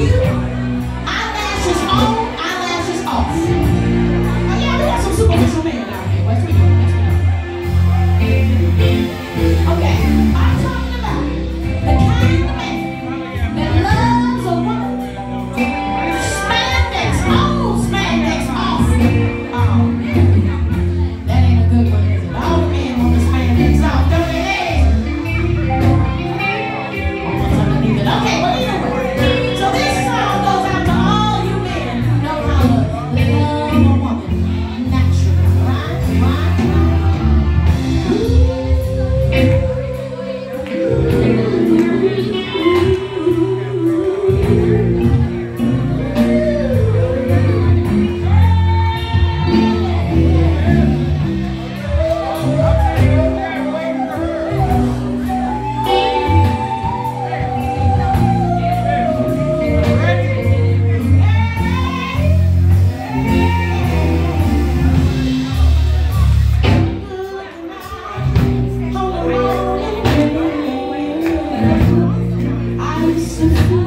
you. Eyelashes on, eyelashes off. Oh yeah, we got some superficial men out here. What's we doing? Okay, I'm talking about the kind of man that loves a woman. Spandex on, spandex off. Oh, that ain't a good one, is it? All the men want the spandex off, don't they? Okay, well, either way. So this song goes out to all you men who know how to love a woman naturally. Right? I used to